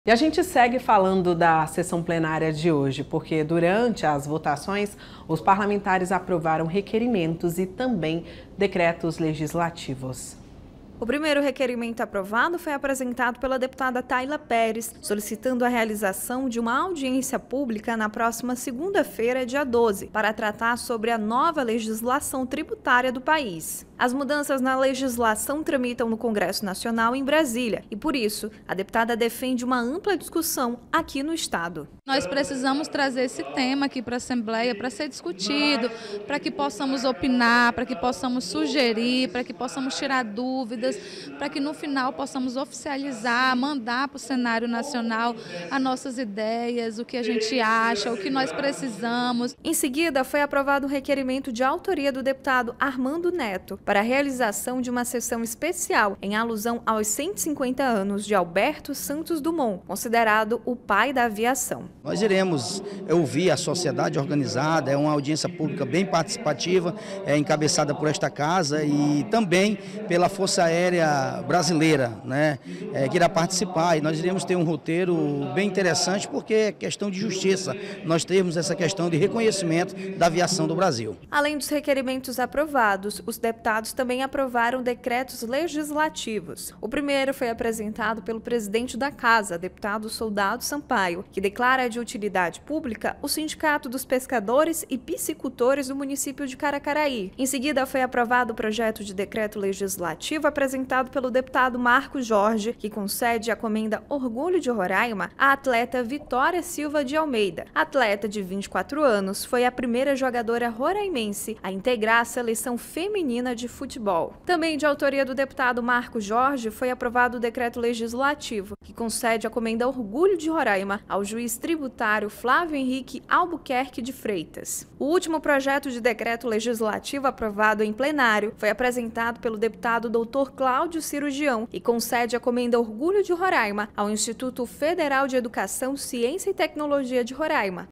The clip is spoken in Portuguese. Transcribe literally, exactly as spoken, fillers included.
E a gente segue falando da sessão plenária de hoje, porque durante as votações, os parlamentares aprovaram requerimentos e também decretos legislativos. O primeiro requerimento aprovado foi apresentado pela deputada Tayla Pérez, solicitando a realização de uma audiência pública na próxima segunda-feira, dia doze, para tratar sobre a nova legislação tributária do país. As mudanças na legislação tramitam no Congresso Nacional em Brasília e, por isso, a deputada defende uma ampla discussão aqui no Estado. Nós precisamos trazer esse tema aqui para a Assembleia para ser discutido, para que possamos opinar, para que possamos sugerir, para que possamos tirar dúvidas, para que no final possamos oficializar, mandar para o cenário nacional as nossas ideias, o que a gente acha, o que nós precisamos. Em seguida, foi aprovado um requerimento de autoria do deputado Armando Neto para a realização de uma sessão especial em alusão aos cento e cinquenta anos de Alberto Santos Dumont, considerado o pai da aviação. Nós iremos ouvir a sociedade organizada, é uma audiência pública bem participativa, é encabeçada por esta casa e também pela Força Aérea Brasileira, né, é, que irá participar. E nós iremos ter um roteiro bem interessante porque é questão de justiça, nós temos essa questão de reconhecimento da aviação do Brasil. Além dos requerimentos aprovados, os deputados também aprovaram decretos legislativos. O primeiro foi apresentado pelo presidente da Casa, deputado Soldado Sampaio, que declara de utilidade pública o Sindicato dos Pescadores e Piscicultores do município de Caracaraí. Em seguida, foi aprovado o projeto de decreto legislativo apresentado pelo deputado Marco Jorge, que concede a comenda Orgulho de Roraima à atleta Vitória Silva de Almeida. A atleta de vinte e quatro anos foi a primeira jogadora roraimense a integrar a seleção feminina de futebol. Também de autoria do deputado Marco Jorge, foi aprovado o decreto legislativo, que concede a comenda Orgulho de Roraima ao juiz tributário Flávio Henrique Albuquerque de Freitas. O último projeto de decreto legislativo aprovado em plenário foi apresentado pelo deputado doutor Cláudio Cirurgião e concede a comenda Orgulho de Roraima ao Instituto Federal de Educação, Ciência e Tecnologia de Roraima.